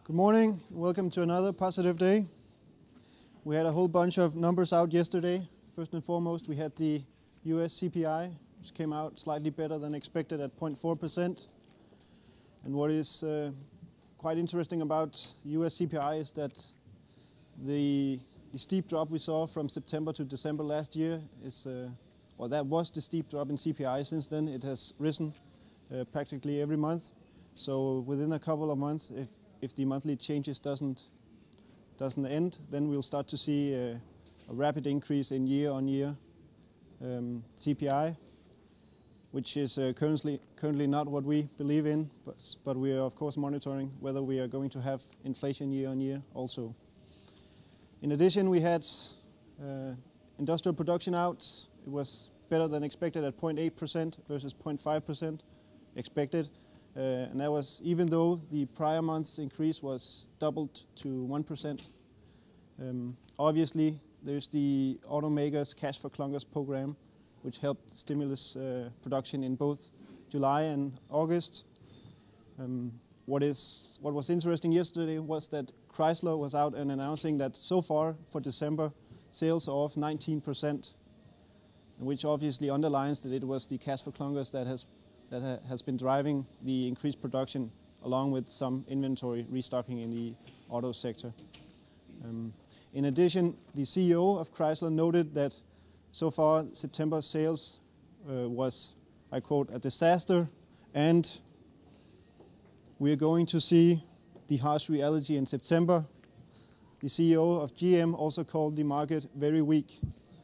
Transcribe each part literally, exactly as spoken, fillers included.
Good morning. Welcome to another positive day. We had a whole bunch of numbers out yesterday. First and foremost, we had the U S C P I, which came out slightly better than expected at zero point four percent. And what is uh, quite interesting about U S C P I is that the, the steep drop we saw from September to December last year is, uh, well, that was the steep drop in C P I. Since then, it has risen uh, practically every month. So within a couple of months, if If the monthly changes doesn't doesn't end, then we'll start to see a, a rapid increase in year-on-year um, C P I, which is uh, currently currently not what we believe in. But but we are of course monitoring whether we are going to have inflation year-on-year also. In addition, we had uh, industrial production out. It was better than expected at zero point eight percent versus zero point five percent expected. Uh, and that was even though the prior month's increase was doubled to one percent. Um, obviously, there's the automakers Cash for Clunkers program, which helped stimulus uh, production in both July and August. Um, what is what was interesting yesterday was that Chrysler was out and announcing that so far for December, sales are off nineteen percent, which obviously underlines that it was the Cash for Clunkers that has that ha has been driving the increased production, along with some inventory restocking in the auto sector. Um, in addition, the C E O of Chrysler noted that so far September sales uh, was, I quote, a disaster, and we are going to see the harsh reality in September. The C E O of G M also called the market very weak.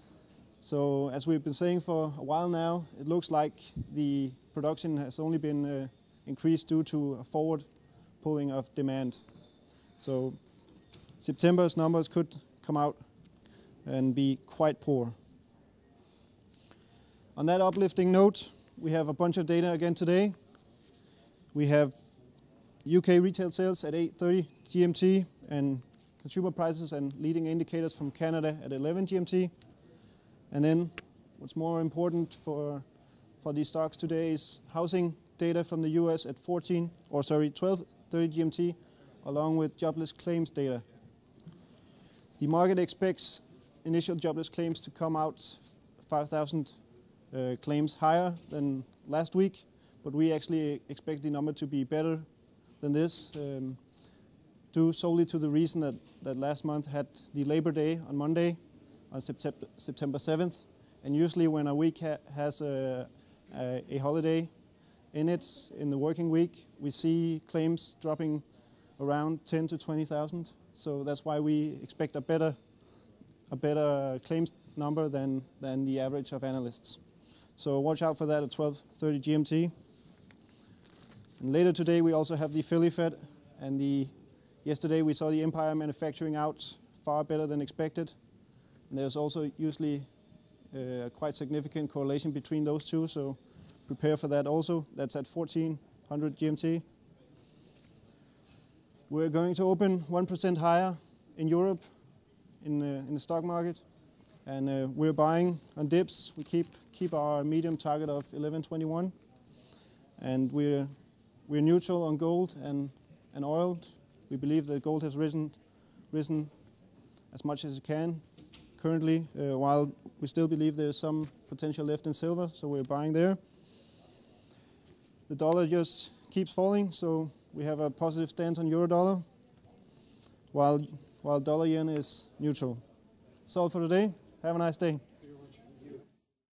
So as we've been saying for a while now, it looks like the production has only been uh, increased due to a forward pulling of demand. So September's numbers could come out and be quite poor. On that uplifting note, we have a bunch of data again today. We have U K retail sales at eight thirty G M T and consumer prices and leading indicators from Canada at eleven G M T. And then what's more important for for these stocks today is housing data from the U S at fourteen or sorry twelve thirty G M T, along with jobless claims data. The market expects initial jobless claims to come out five thousand uh, claims higher than last week, but we actually expect the number to be better than this, um, due solely to the reason that, that last month had the Labor Day on Monday, on September seventh, and usually when a week ha has a, a, a holiday in it, in the working week, we see claims dropping around ten to twenty thousand. So that's why we expect a better, a better claims number than, than the average of analysts. So watch out for that at twelve thirty G M T. And later today we also have the Philly Fed, and the yesterday we saw the Empire Manufacturing out far better than expected. And there's also usually a quite significant correlation between those two, so prepare for that also. That's at fourteen hundred G M T. We're going to open one percent higher in Europe in, uh, in the stock market, and uh, we're buying on dips. We keep keep our medium target of eleven twenty-one, and we're we're neutral on gold and and oil. We believe that gold has risen risen as much as it can currently, uh, while we still believe there's some potential left in silver, so we're buying there. The dollar just keeps falling, so we have a positive stance on euro dollar, while while dollar yen is neutral. That's all for today. Have a nice day.